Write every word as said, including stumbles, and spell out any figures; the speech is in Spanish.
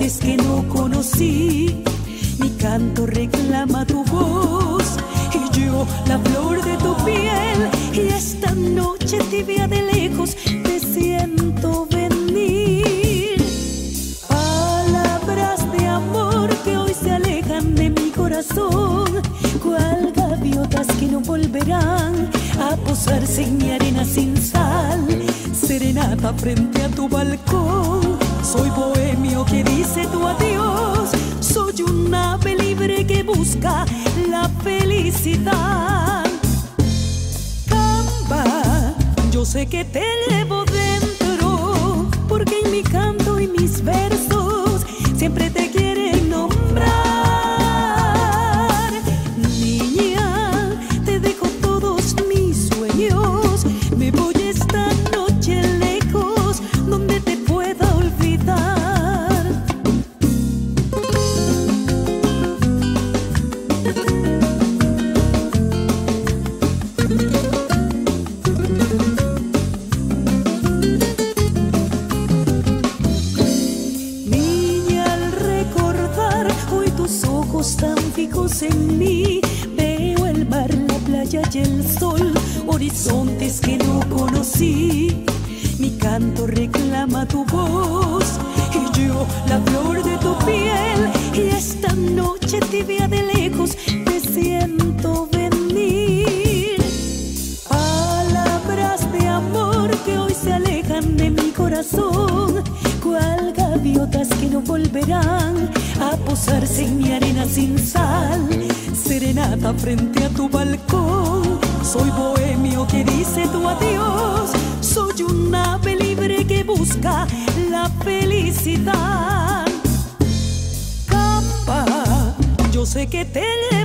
horizontes que no conocí. Mi canto reclama tu voz y yo la flor de tu piel. Y esta noche tibia de lejos te siento venir. Palabras de amor que hoy se alejan de mi corazón, cual gaviotas que no volverán a posarse en mi arena sin sal. Serenata frente a tu balcón, soy bohemio que dice tu adiós. Soy un ave libre que busca la felicidad. Camba, yo sé que te llevo dentro, porque en mi canto y mis versos siempre te quieren nombrar. Niña, te dejo todos mis sueños, me voy esta noche lejos donde te pueda olvidar. Tan fijos en mí, veo el mar, la playa y el sol, horizontes que no conocí. Mi canto reclama tu voz y yo la flor de tu piel. Y esta noche tibia de lejos te siento venir. Palabras de amor que hoy se alejan de mi corazón, cual gaviotas que no volverán a posarse en mi arena sin sal. Serenata frente a tu balcón, soy bohemio que dice tu adiós. Soy un ave libre que busca la felicidad. Capa, yo sé que te